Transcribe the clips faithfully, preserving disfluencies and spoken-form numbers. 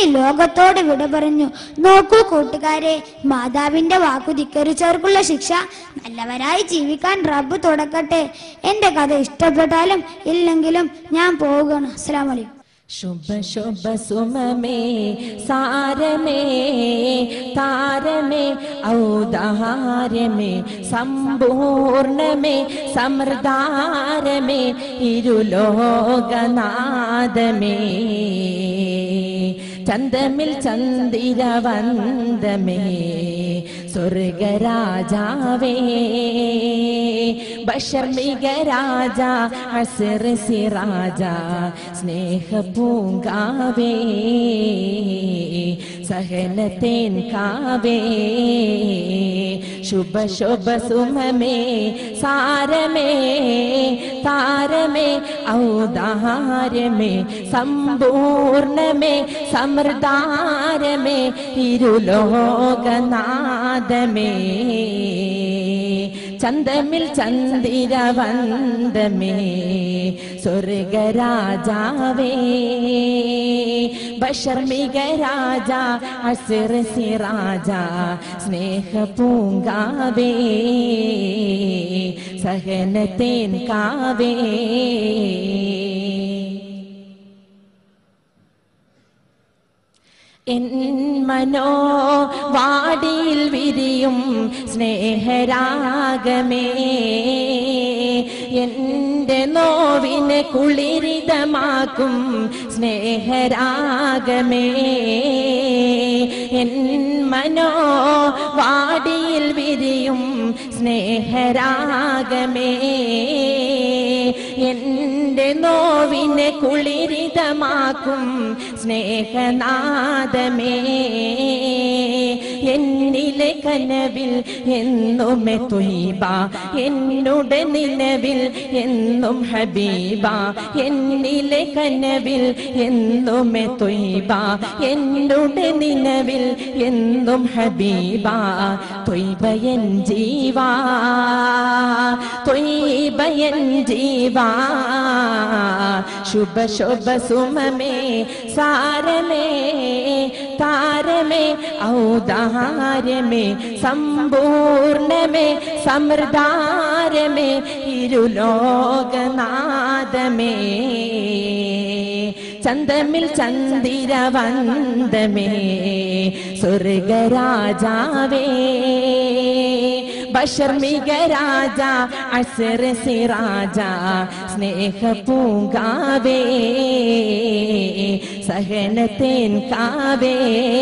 ലോകത്തോട് വിട പറഞ്ഞു. നോക്കൂ കൂട്ടുകാരെ, മാതാവിന്റെ വാക്കു ധിക്കരിച്ചവർക്കുള്ള ശിക്ഷ. നല്ലവരായി ജീവിക്കാൻ റബ്ബ് തുടക്കട്ടെ. എന്റെ കഥ ഇഷ്ടപ്പെട്ടാലും ഇല്ലെങ്കിലും ഞാൻ പോവുകയാണ്. അസ്സലാമു അലൈക്കും. ശുഭ ശുഭ സുമമേ സാരമേ താരമേ ഔദാര്യമേ സമ്പൂർണമേ സമൃദ്ധാരമേ ഇരുലോകനാഥമേ ചന്തമിൽ ചന്ദിരവന്ദമേ സ്വർഗരാജാവേ ബഷർമിക രാജ അസർ സിറാജ സ്നേഹ പൂങ്കാവേ സഹനത്തേൻ കാവേ ശുഭ ശുഭ സുമമേ സാരമേ താരമേ ഔദാര്യമേ സമ്പൂർണമേ സമൃദ്ധാരമേ ഇരുലോകനാഥമേ ചന്തമിൽ ചന്ദിരവന്ദമേ സ്വർഗരാജാവേ ബഷർമിക രാജ അസർ സിറാജ സ്നേഹ പൂങ്കാവേ സഹനത്തേൻ കാവേ എൻ മനോ വാടിയിൽ വിരിയും സ്നേഹരാഗമേ എൻ്റെ നോവിനെ കുളിരിതമാക്കും സ്നേഹരാഗമേ എൻ മനോ വാടിയിൽ വിരിയും സ്നേഹരാഗമേ എൻ്റെ നോവിനെ കുളിരിതമാക്കും സ്നേഹനാദമേ എന്നിലെ കനവിൽ എന്നുമെ ത്വയ്ബ എന്നുടെ നിലവിൽ എന്നും ഹബീബ എന്നിലെ കനവിൽ എന്നുമെ ത്വയ്ബ എന്നുടെ നിലവിൽ എന്നും ഹബീബ ത്വയ്ബയൻ ജീവാ ത്വയ്ബയൻ ജീവാ ശുഭ ശുഭ സുമമേ സാരമേ താരമേ ഔദാര്യമേ സമ്പൂർണമേ സമൃദ്ധാരമേ ഇരുലോകനാഥമേ ചന്തമിൽ ചന്ദിരവന്ദമേ സ്വർഗരാജാവേ ബഷർമിക രാജ അസർ സിറാജ സ്നേഹ പൂങ്കാവേ സഹനത്തേൻ കാവേ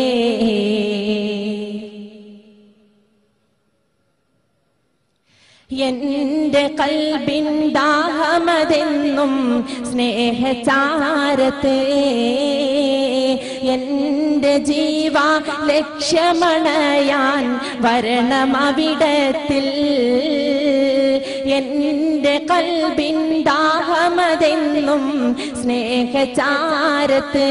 എന്റെ കൽബിൻ ദാഹമതെന്നും സ്നേഹചാരത്തെ എന്റെ ജീവ ലക്ഷ്യമണയാൻ വരണമവിടത്തിൽ എന്റെ കൽബിൻ ദാഹമതെന്നും സ്നേഹചാരത്ത്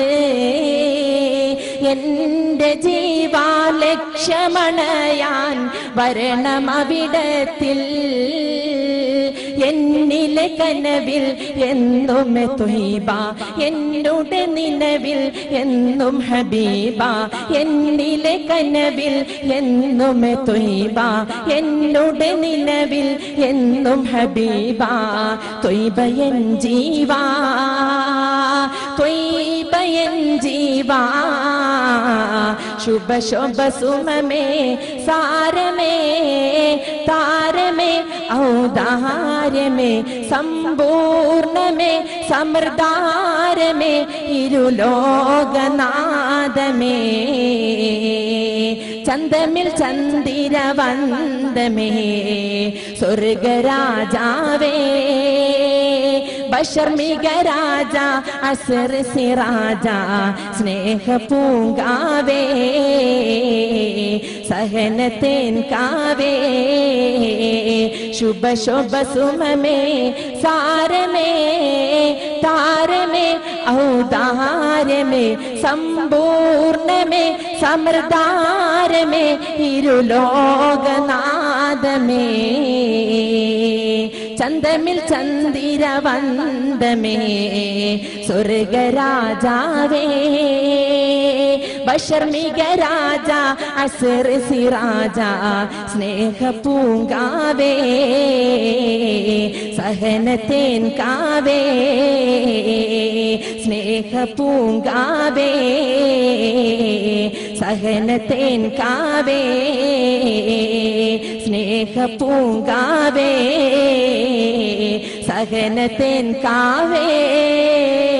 എന്റെ ജീവ ലക്ഷ്യമണയാൻ വരണമവിടത്തിൽ എന്നിലെ കനവിൽ എന്നും ത്വയ്ബ എന്നുടെ നിലവിൽ എന്നും ഹബീബ എന്നിലെ കനവിൽ എന്നും ത്വയ്ബ എന്നുടെ നിലവിൽ എന്നും ഹബീബ ത്വയ്ബയൻ ജീവാ ത്വയ്ബയൻ ജീവാ ശുഭ ശുഭ സുമമേ സാരമേ താരമേ ഔദാര്യമേ സമ്പൂർണമേ സമൃദ്ധാരമേ ഇരുലോകനാഥമേ ചന്തമിൽ ചന്ദിരവന്ദമേ സ്വർഗരാജാവേ ബഷർമിക രാജ അസർ സിറാജ സ്നേഹ പൂങ്കാവേ സഹനത്തേൻ കാവേ ശുഭ ശുഭ സുമമേ സാരമേ താരമേ ഔദാര്യമേ സമ്പൂർണമേ സമൃദ്ധാരമേ ഇരുലോകനാഥമേ ചന്തമിൽ ചന്ദിരവന്ദമേ സ്വർഗരാജാവേ ബഷർ മിക രാജ അസർ സിറാജ സ്നേഹ പൂങ്കാവേ സഹനത്തേൻ കാവേ സ്നേഹ പൂങ്കാവേ സഹനത്തേൻ കാവേ സ്നേഹ പൂങ്കാവേ സഹനത്തേൻ കാവേ